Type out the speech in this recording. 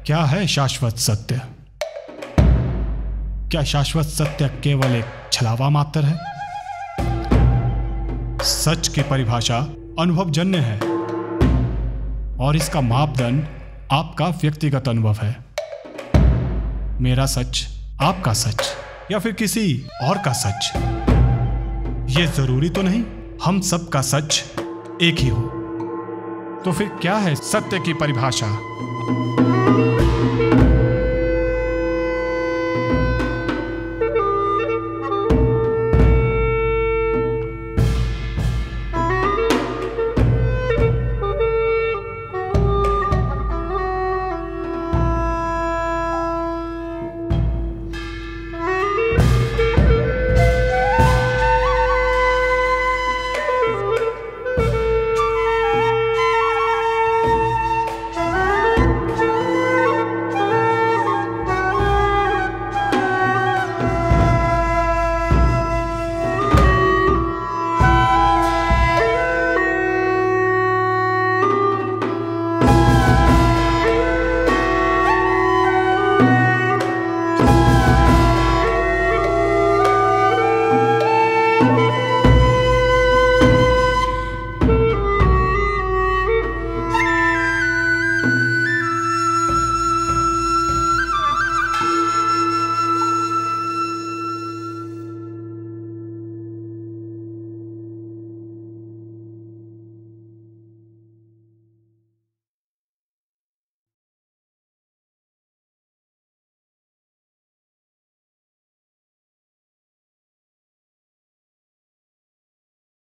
क्या है शाश्वत सत्य? क्या शाश्वत सत्य केवल एक छलावा मात्र है? सच की परिभाषा अनुभवजन्य है और इसका मापदंड आपका व्यक्तिगत अनुभव है। मेरा सच, आपका सच या फिर किसी और का सच, ये जरूरी तो नहीं हम सबका सच एक ही हो। तो फिर क्या है सत्य की परिभाषा?